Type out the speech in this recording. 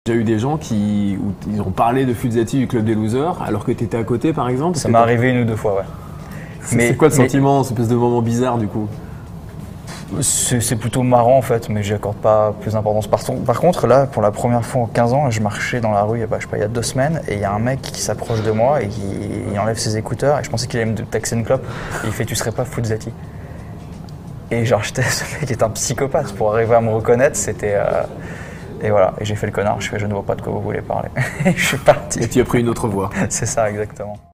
Déjà eu des gens où ils ont parlé de Fuzzati du Club des Losers alors que tu étais à côté par exemple? Ça m'est arrivé 1 ou 2 fois, ouais. C'est quoi le sentiment, cette espèce de moment bizarre du coup? C'est plutôt marrant en fait, mais j'y accorde pas plus d'importance. Par contre, là, pour la première fois en 15 ans, je marchais dans la rue il y a 2 semaines et il y a un mec qui s'approche de moi et il enlève ses écouteurs et je pensais qu'il allait me taxer une clope et il fait « tu serais pas Fuzzati ?» Et genre, ce mec est un psychopathe. Pour arriver à me reconnaître, c'était... Et voilà, et j'ai fait le connard, je ne vois pas de quoi vous voulez parler. Et je suis parti. Et tu as pris une autre voie. C'est ça, exactement.